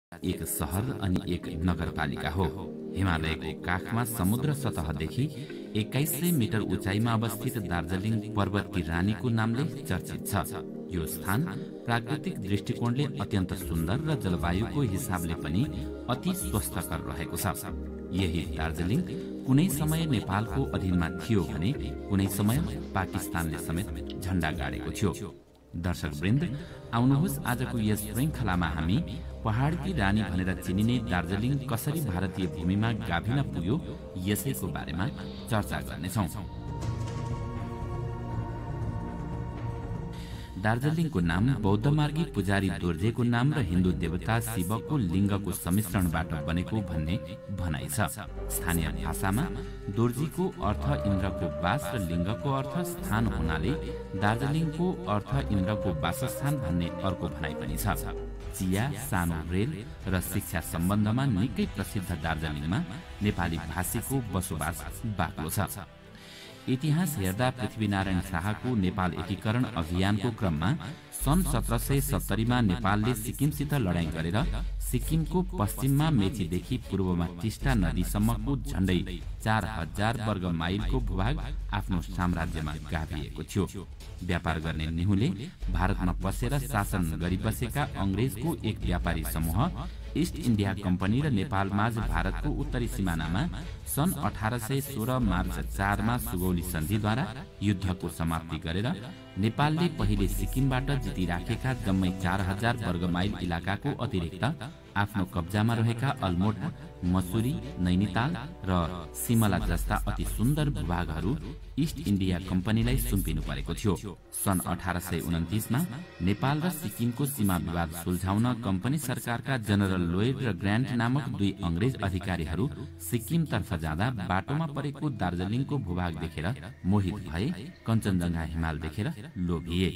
एक शहर अनि एक नगरपालिका हो। हिमालयको काखमा समुद्र सतहदेखि 2100 मिटर उचाइमा अवस्थित दार्जिलिङ पर्वतकी रानीको नामले चर्चित छ। यो स्थान प्राकृतिक दृष्टिकोणले अत्यन्त सुन्दर र जलवायुको हिसाबले पनि अति स्वस्थकर रहेको छ। यही दार्जिलिङ कुनै समय नेपालको अधीनमा थियो भने कुनै समय पाकिस्तानले समेत झण्डा गाडेको थियो। दर्शकवृन्द, आउनुहोस् आजको यस श्रृङ्खलामा हामी पहाडकी रानी भनेर चिनिने दार्जिलिङ कसरी भारतीय भूमिमा गाभिन पुग्यो यसैको बारेमा चर्चा गर्नेछौँ। दार्जिलिङको नाम बौद्ध मार्गी पुजारी दोर्जेको नाम र हिन्दू देवता शिवको लिङ्गको सम्मिश्रणबाट बनेको भन्ने भनाइ छ। स्थानीय भाषामा दोर्जीको अर्थ इन्द्रको बास र लिङ्गको अर्थ स्थान हुनाले दार्जिलिङको अर्थ इन्द्रको वासस्थान भन्ने अर्को भनाइ पनि छ। चिया, सानो रेल र शिक्षा सम्बन्धमा निकै प्रसिद्ध दार्जिलिङमा नेपाली भाषीको बसोबास बाक्लो छ। इतिहास हेर्दा पृथ्वीनारायण शाहको नेपाल एकीकरण अभियानको क्रममा सन् 1770मा नेपालले सिक्किमसित लडाईं गरेर सिक्किमको पश्चिममा मेचीदेखि पूर्वमा टिस्टा नदीसम्मको झण्डै 4000 वर्ग माइलको भूभाग आफ्नो साम्राज्यमा गाभिएको थियो। व्यापार गर्ने निहुले भारतमा पसेर शासन गरिबसेका अंग्रेजको एक व्यापारी समूह ईस्ट इन्डिया कम्पनी र नेपालमाझ भारतको उत्तरी सिमानामा सन् 1816 मार्च 4 मा सुगौली सन्धिद्वारा युद्धको समाप्ति गरेर नेपालले पहिले सिक्किमबाट जितिराखेका जम्मै 4000 वर्ग माइल इलाकाको अतिरिक्त आफ्नो कब्जामा रहेका अल्मोडा, मसुरी, नैनीताल र सिमला जस्ता अति सुन्दर भूभागहरू ईस्ट इन्डिया कम्पनीलाई सुम्पिनु परेको थियो। सन् 1829 मा नेपाल र सिक्किमको सीमा विवाद सुल्झाउन कम्पनी सरकारका जनरल लोयड र ग्रान्ट नामक दुई अंग्रेज अधिकारीहरू सिक्किमतर्फ जाँदा बाटोमा परेको दार्जिलिङको भूभाग देखेर मोहित भए। कञ्चनजङ्घा हिमाल देखेर लोभिए।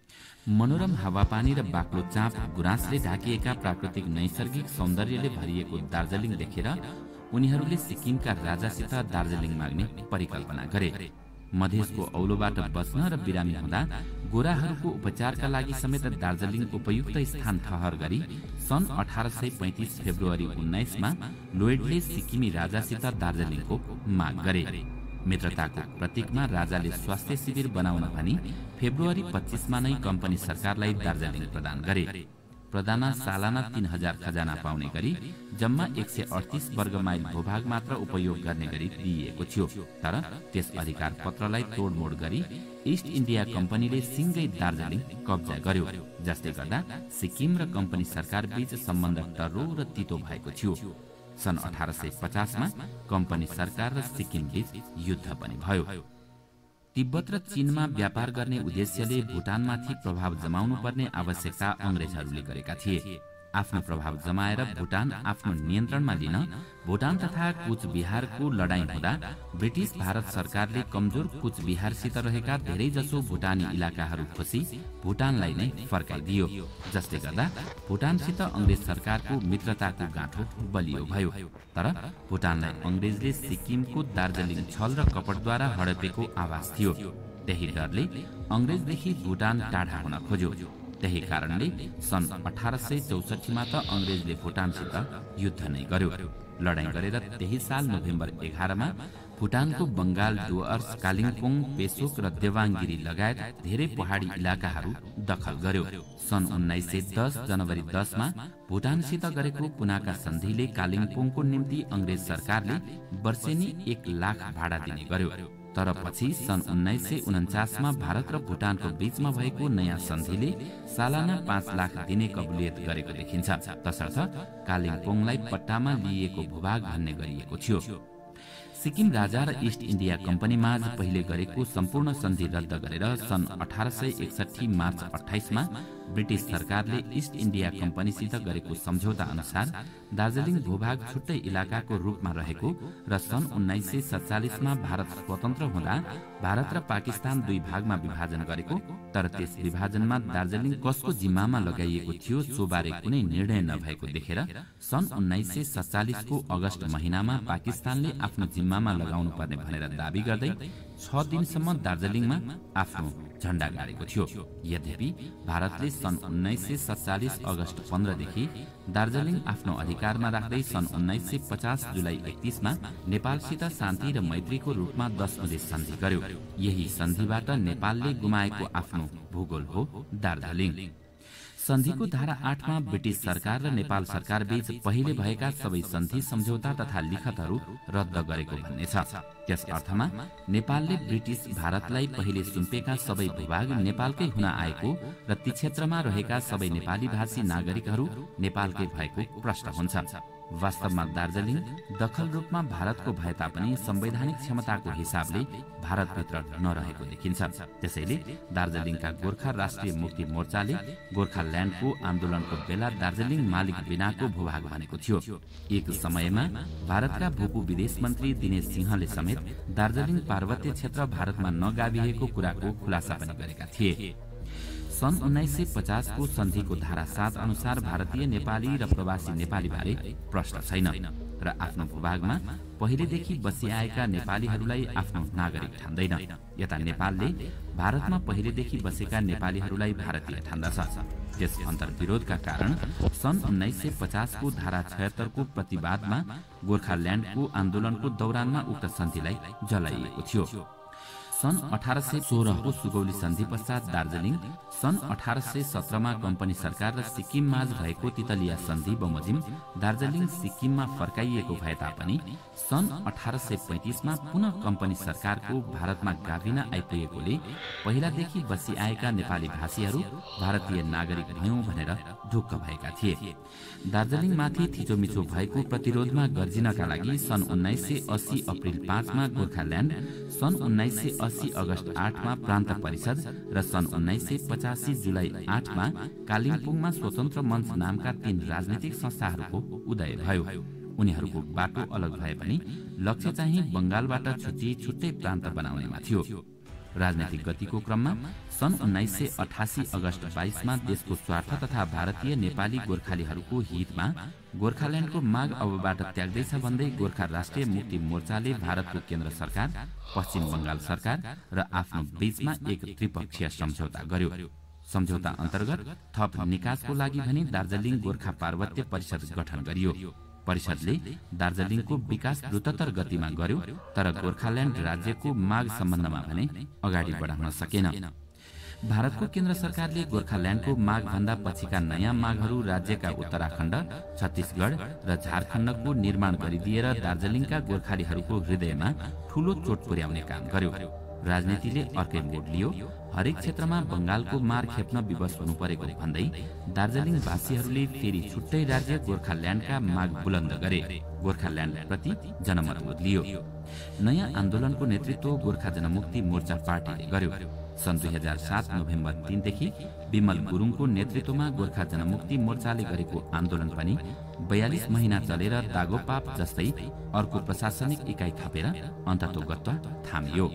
मनोरम हावापानी र बाक्लो चाँप गुराँसले ढाकिएका प्राकृतिक नैसर्गिक सौन्दर्यले भरिएको दार्जिलिङ देखेर उनीहरूले सिक्किमका राजासित दार्जिलिङ माग्ने परिकल्पना गरे। मधेसको औलोबाट बस्न र बिरामी हुँदा गोराहरूको उपचारका लागि समेत दार्जिलिङ उपयुक्त स्थान ठहर गरी सन् 1835 फेब्रुअरी 19 मा लोयडले सिक्किमी राजासित दार्जिलिङको माग गरे। मित्रताको प्रतीकमा राजाले स्वास्थ्य शिविर बनाउन भनी फेब्रुअरी 25 मा नै कम्पनी सरकारलाई दार्जिलिङ प्रदान गरे। प्रदाना सालाना 3000 खजाना पाउने गरी जम्मा 138 वर्ग माइल भूभाग मात्र उपयोग गर्ने गरी दिइएको थियो। तर त्यस अधिकार पत्रलाई तोडमोड गरी ईस्ट इन्डिया कम्पनीले सिंगै दार्जिलिङ कब्जा गर्यो, जसले गर्दा सिक्किम र कम्पनी सरकार बीच सम्बन्ध टर्रो र तितो भएको थियो। सन् 1850 मा कम्पनी सरकार र सिक्किम बीच युद्ध पनि भयो। तिब्बत र चीनमा व्यापार गर्ने उद्देश्यले भुटानमाथि प्रभाव जमाउनु पर्ने आवश्यकता अंग्रेजहरूले गरेका थिए। आफ्नो प्रभाव जमाएर भुटान आफ्नो नियन्त्रणमा लिन भुटान तथा कुचबिहारको लडाईं हुँदा ब्रिटिश भारत सरकारले कमजोर कुचबिहारसित रहेका धेरैजसो भुटानी इलाकाहरू खोसी भुटानलाई नै फर्काइदियो, जसले गर्दा भुटानसित अंग्रेज सरकारको मित्रताको गाँठो बलियो भयो। तर भुटानलाई अंग्रेजले सिक्किमको दार्जिलिङ छल र कपटद्वारा हडपेको आभास थियो। त्यही डरले अंग्रेजदेखि भुटान टाढा हुन खोज्यो। त्यही कारणले सन् 1864 मा त अंग्रेजले भुटानसित युद्ध नै गर्यो। लडाईं गरेर त्यही साल नोभेम्बर 11 मा भुटानको बंगाल डुअर्स, कालिम्पोङ, पेसोक र देवाङगिरी लगायत धेरै पहाडी इलाकाहरू दखल गर्यो। सन् 1910 जनवरी 10 मा भुटानसित गरेको पुनाका सन्धिले कालिम्पोङको निम्ति अंग्रेज सरकारले वर्षेनी 1 लाख भाडा दिने गर्यो। तर पछि सन् 1949 मा भारत र भुटानको बीचमा भएको नयाँ सन्धिले सालाना 5 लाख दिने कबुलियत गरेको देखिन्छ। तसर्थ कालिम्पोङलाई पट्टामा लिइएको भूभाग भन्ने गरिएको थियो। सिक्किम राजा र ईस्ट इन्डिया कम्पनीमाझ पहिले गरेको सम्पूर्ण सन्धि रद्द गरेर सन् 1861 मार्च 28 मा ब्रिटिश सरकारले ईस्ट इन्डिया कम्पनीसित गरेको सम्झौता अनुसार दार्जिलिङ भूभाग छुट्टै इलाकाको रूपमा रहेको र सन् 1947 मा भारत स्वतन्त्र हुँदा भारत र पाकिस्तान दुई भागमा विभाजन गरेको। तर त्यस विभाजनमा दार्जिलिङ कसको जिम्मामा लगाइएको थियो सोबारे कुनै निर्णय नभएको देखेर सन् 1947 को अगस्त महिनामा पाकिस्तानले आफ्नो जिम्मामा लगाउनु पर्ने भनेर दाबी गर्दै 6 दिनसम्म दार्जिलिङमा आफ्नो झण्डा गाडेको थियो। यद्यपि भारतले सन् 1947 अगस्त 15 देखि दार्जिलिङ आफ्नो अधिकारमा राख्दै सन् 1950 जुलाई 31 मा नेपालसित शान्ति र मैत्रीको रूपमा 10 बुँदे सन्धि गर्यो। यही सन्धिबाट नेपालले गुमाएको आफ्नो भूगोल हो दार्जिलिङ। सन्धिको धारा 8 मा ब्रिटिश सरकार र नेपाल सरकार बीच पहिले भएका सबै सन्धि सम्झौता तथा लिखतहरू रद्द गरेको भन्ने छ। त्यस अर्थमा नेपालले ब्रिटिश भारतलाई पहिले सुम्पेका सबै भूभाग नेपालकै हुन आएको र ती क्षेत्रमा रहेका सबै नेपाली भाषी नागरिकहरू नेपालकै भएको प्रश्न हुन्छ। वास्तवमा दार्जिलिङ दखल रूपमा भारतको भए तापनि संवैधानिक क्षमताको हिसाबले भारतभित्र नरहेको देखिन्छ। त्यसैले दार्जिलिङका गोर्खा राष्ट्रिय मुक्ति मोर्चाले गोर्खाल्यान्डको आन्दोलनको बेला दार्जिलिङ मालिक बिनाको भूभाग भनेको थियो। एक समयमा भारतका भूपू विदेश मन्त्री दिनेश सिंहले समेत दार्जिलिङ पार्वत्य क्षेत्र भारतमा नगाभिएको कुराको खुलासा पनि गरेका थिए। सन् 1950 को सन्धिको धारा 7 अनुसार भारतीय नेपाली र प्रवासी नेपाली बारे प्रश्न छैन र आफ्नो भूभागमा पहिलेदेखि बसिआएका नेपालीहरूलाई आफ्नो नागरिक ठान्दैन। यता नेपालले भारतमा पहिलेदेखि बसेका नेपालीहरूलाई भारतीय ठान्दछ। त्यस अन्तर्विरोधका कारण सन् 1950 को धारा 76 को प्रतिवादमा गोर्खाल्यान्डको आन्दोलनको दौरानमा उक्त सन्धिलाई जलाइएको थियो। सन् 1816 को सुगौली सन्धि पश्चात दार्जिलिङ, सन् 1817 मा कम्पनी सरकार र सिक्किम माझ भएको तितलिया सन्धि बमोजिम दार्जिलिङ सिक्किममा फर्काइएको भए तापनि सन् 1835 मा पुनः कम्पनी सरकारको भारतमा गाभिन आइपुगेकोले पहिलादेखि बसिआएका नेपाली भाषीहरू भारतीय नागरिक भयौं भनेर ढुक्क भएका थिए। दार्जिलिङमाथि थिचोमिचो भएको प्रतिरोधमा गर्जिनका लागि सन् 1980 अप्रिल 5 मा गोर्खाल्यान्ड, सन् 1980 अगस्त 8 मा प्रान्त परिषद र सन् 1985 जुलाई 8 मा कालिम्पोङमा स्वतन्त्र मञ्च नामका 3 राजनीतिक संस्थाहरूको उदय भयो। उनीहरूको बाटो अलग भए पनि लक्ष्य चाहिँ बंगालबाट छुट्टै प्रान्त बनाउनेमा थियो। राजनैतिक गतिको क्रममा सन् 1988 अगस्त 22 मा देशको स्वार्थ तथा भारतीय नेपाली गोर्खालीहरूको हितमा गोर्खाल्यान्डको माग अबबाट त्याग्दैछ भन्दै गोर्खा राष्ट्रिय मुक्ति मोर्चाले भारतको केन्द्र सरकार, पश्चिम बंगाल सरकार र आफ्नो बीचमा एक त्रिपक्षीय सम्झौता गर्यो। सम्झौता अन्तर्गत थप निकासको लागि भने दार्जिलिङ गोर्खा पार्वत्य परिषद गठन गरियो। परिषदले दार्जिलिङको विकास द्रुततर गतिमा गर्यो, तर गोर्खाल्यान्ड राज्यको माग सम्बन्धमा भने अगाडि बढाउन सकेन। भारतको केन्द्र सरकारले गोर्खाल्यान्डको माग भन्दा पछिका नयाँ मागहरू राज्यका उत्तराखण्ड, छत्तीसगढ र झारखण्डको निर्माण गरिदिएर दार्जिलिङका गोर्खालीहरूको हृदयमा ठूलो चोट पुर्याउने काम गर्यो। राजनीतिले अर्कै मोड लियो। हरेक क्षेत्रमा बंगालको मार खेप्न विवश हुनु परेको भन्दै दार्जिलिङ वासीहरूले फेरि छुट्टै राज्य गोर्खाल्यान्डका माग बुलन्द गरे। गोर्खाल्यान्ड प्रति जनमत बदलियो। नयाँ आन्दोलनको नेतृत्व गोर्खा जनमुक्ति मोर्चा पार्टीले गर्यो। सन् 2007 नोभेम्बर 3 देखि विमल गुरुङको नेतृत्वमा गोर्खा जनमुक्ति मोर्चाले गरेको आन्दोलन पनि 42 महिना चलेर दागोपाप जस्तै अर्को प्रशासनिक इकाइ थपेर अन्ततोगत्वा थामियो।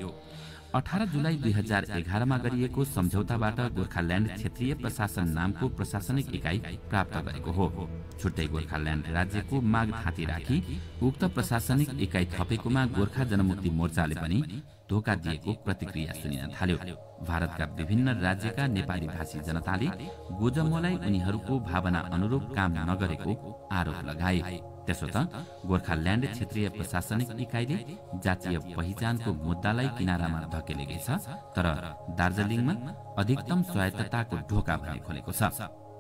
18 जुलाई 2011 मा गरिएको सम्झौताबाट गोर्खाल्यान्ड क्षेत्रीय प्रशासन नामको प्रशासनिक इकाइ प्राप्त गरेको हो। छुट्टै गोर्खाल्यान्ड राज्यको माग थाती राखी उक्त प्रशासनिक इकाइ थपेकोमा गोर्खा जनमुक्ति मोर्चाले पनि धोका दिएको प्रतिक्रिया सुनिन थाल्यो। भारतका विभिन्न राज्यका नेपाली भाषी जनताले गोजमोलाई उनीहरूको भावना अनुरूप काम नगरेको आरोप लगाए। त्यसो त गोर्खाल्यान्ड क्षेत्रीय प्रशासनिक इकाइले जातीय पहिचानको मुद्दालाई किनारामा धकेलेकै छ, तर दार्जिलिङमा अधिकतम स्वायत्तताको ढोका भने खोलेको छ।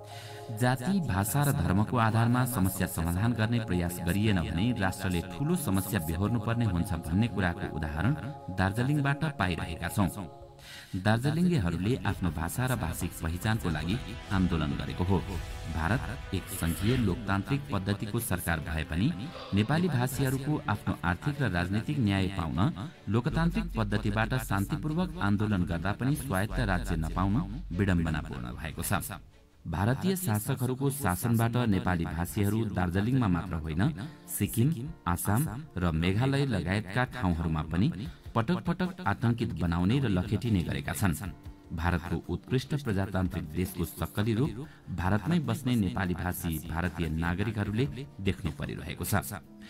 जाति, भाषा र धर्मको आधारमा समस्या समाधान गर्ने प्रयास गरिएन भने राष्ट्रले ठूलो समस्या बेहोर्नु पर्ने हुन्छ भन्ने कुराको उदाहरण दार्जिलिङबाट पाइरहेका छौं। दार्जिलिङलेहरूले आफ्नो भाषा र भाषिक पहिचानको लागि आन्दोलन गरेको हो। भारत एक संघीय लोकतान्त्रिक पद्धतिको सरकार भए पनि नेपाली भाषीहरूको आफ्नो आर्थिक र राजनीतिक न्याय पाउन लोकतान्त्रिक पद्धतिबाट शान्तिपूर्वक आन्दोलन गर्दा पनि स्वायत्त राज्य नपाउनु विडम्बनापूर्ण भएको छ। भारतीय शासकहरूको शासनबाट नेपाली भाषीहरू दार्जिलिङमा मात्र होइन, सिक्किम, आसाम र मेघालय लगायतका ठाउँहरूमा पनि पटक पटक आतंकित बनाउने र लखेटिने गरेका छन्। भारतको उत्कृष्ट प्रजातान्त्रिक देशको सक्कली रूप भारतमै बस्ने नेपाली भाषी भारतीय नागरिकहरूले देख्नु परिरहेको छ।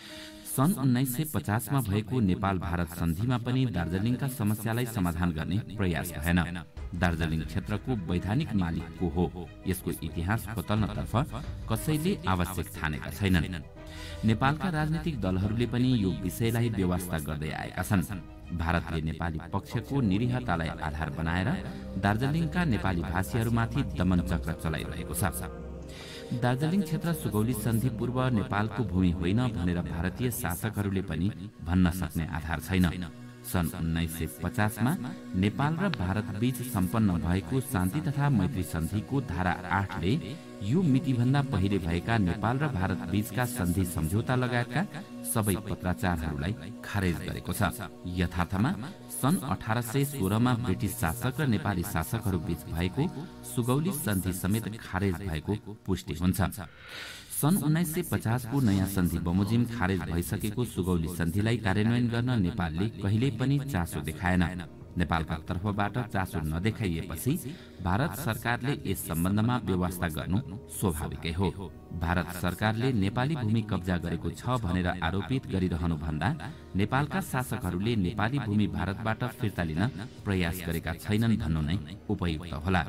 सन् 1950 मा भएको नेपाल भारत सन्धिमा पनि दार्जिलिङका समस्यालाई समाधान गर्ने प्रयास भएन। दार्जिलिङ क्षेत्रको वैधानिक मालिक को हो यसको इतिहास खोतल्नतर्फ कसैले आवश्यक ठानेका छैनन्। नेपालका राजनीतिक दलहरूले पनि यो विषयलाई व्यवस्था गर्दै आएका छन्। भारतले नेपाली पक्षको निरीहतालाई आधार बनाएर दार्जिलिङका नेपाली भाषीहरूमाथि दमन चक्र चलाइरहेको छ। दार्जिलिङ क्षेत्र सुगौली सन्धि पूर्व नेपालको भूमि होइन भनेर भारतीय शासकहरूले पनि भन्न सक्ने आधार छैन। सन् 1950 मा नेपाल र भारत बीच सम्पन्न भएको शान्ति तथा मैत्री सन्धिको धारा 8 ले यो मितिभन्दा पहिले भएका नेपाल र भारत बीचका सन्धि सम्झौता लगायतका सबै पत्राचारहरूलाई खारेज गरेको छ। यथार्थमा सन् 1816 मा ब्रिटिस शासक र नेपाली शासकहरू बीच भएको सुगौली सन्धि समेत खारेज भएको पुष्टि हुन्छ। सन् 1950 को नयाँ सन्धि बमोजिम खारेज भइसकेको सुगौली सन्धिलाई कार्यान्वयन गर्न नेपालले कहिल्यै पनि चासो देखाएन। नेपालका तर्फबाट चासो नदेखाइएपछि भारत सरकारले यस सम्बन्धमा व्यवस्था गर्नु स्वाभाविकै हो। भारत सरकारले नेपाली भूमि कब्जा गरेको छ भनेर आरोपित गरिरहनु भन्दा नेपालका शासकहरूले नेपाली भूमि भारतबाट फिर्ता लिन प्रयास गरेका छैनन् भन्नु नै उपयुक्त होला।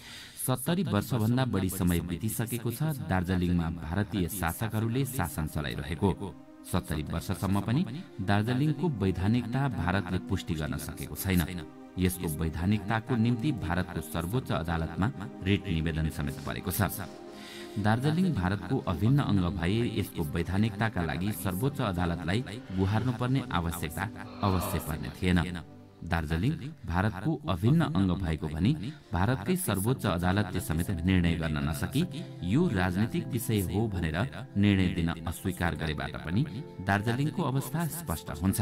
70 वर्षभन्दा बढी समय बितिसकेको छ दार्जिलिङमा भारतीय शासकहरूले शासन चलाइरहेको। 70 वर्षसम्म पनि दार्जिलिङको वैधानिकता भारतले पुष्टि गर्न सकेको छैन। यसको वैधानिकताको निम्ति भारतको सर्वोच्च अदालतमा रिट निवेदन समेत परेको छ। दार्जिलिङ भारतको अभिन्न अंग भए यसको वैधानिकताका लागि सर्वोच्च अदालतलाई गुहार्नुपर्ने आवश्यकता अवश्य पर्ने थिएन। दार्जिलिङ भारतको अभिन्न अंग भएको भनी भारतकै सर्वोच्च अदालतले समेत निर्णय गर्न नसकी यो राजनीतिक विषय हो भनेर निर्णय दिन अस्वीकार गरेबाट पनि दार्जिलिङको अवस्था स्पष्ट हुन्छ।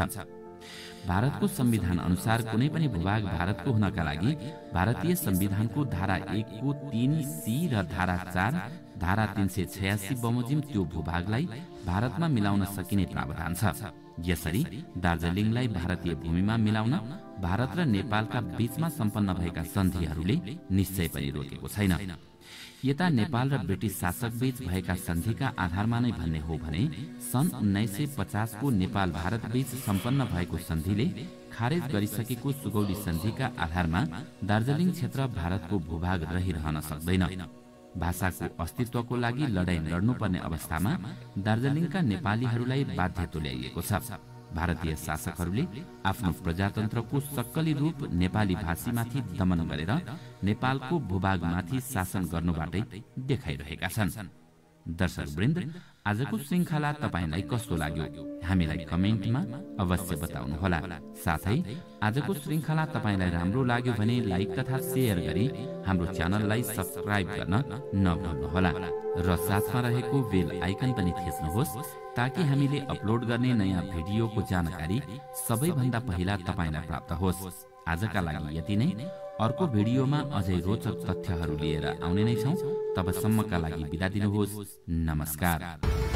भारतको संविधान अनुसार कुनै पनि भूभाग भारतको हुनका लागि भारतीय संविधानको धारा 1 को 3C र धारा 4 धारा 386 बमोजिम त्यो भूभागलाई भारतमा मिलाउन सकिने प्रावधान छ। यसरी दार्जिलिङलाई भारतीय भूमिमा मिलाउन भारत र नेपालका बीचमा सम्पन्न भएका सन्धिहरूले निश्चय पनि रोकेको छैन। यता नेपाल र ब्रिटिस शासक बीच भएका सन्धिका आधारमा नै भन्ने हो भने सन् 1950 को नेपाल भारत बीच सम्पन्न भएको सन्धिले खारेज गरिसकेको सुगौली सन्धिका आधारमा दार्जिलिङ क्षेत्र भारतको भूभाग रहिरहन सक्दैन। भाषाको अस्तित्वको लागि लडाईँ लड्नुपर्ने अवस्थामा दार्जिलिङका नेपालीहरूलाई बाध्य तुल्याइएको छ। भारतीय शासकहरूले आफ्नो प्रजातन्त्रको सक्कली रूप नेपाली भाषीमाथि दमन गरेर नेपालको भूभागमाथि शासन गर्नुबाटै देखाइरहेका छन्। दर्शकवृन्द, आजको श्रृंखला तपाईलाई कस्तो लाग्यो हामीलाई कमेन्टमा अवश्य बताउनुहोला। साथै आजको श्रृंखला तपाईलाई राम्रो लाग्यो भने लाइक तथा शेयर गरी हाम्रो च्यानललाई सब्स्क्राइब गर्न नभुल्नुहोला र साथमा रहेको बेल आइकन पनि थिच्नुहोस् ताकि हामीले अपलोड गर्ने नयाँ भिडियोको जानकारी सबैभन्दा पहिला तपाईलाई प्राप्त होस्। आजका लागि यति नै। अर्को भिडियोमा अझै रोचक तथ्यहरू लिएर आउने नै छौं। तबसम्मका लागि बिदा दिनुहोस्। नमस्कार।